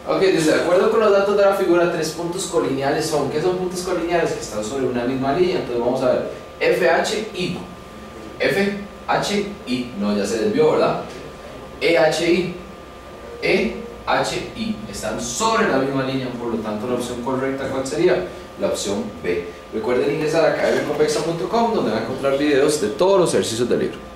Ok, dice, de acuerdo con los datos de la figura, 3 puntos colineales son. ¿Qué son puntos colineales? Que están sobre una misma línea. Entonces vamos a ver, FHI. FHI, no, ya se desvió, ¿verdad? EHI. EHI. Están sobre la misma línea, por lo tanto la opción correcta, ¿cuál sería? La opción B. Recuerden ingresar a academiaconvexa.com, donde van a encontrar videos de todos los ejercicios del libro.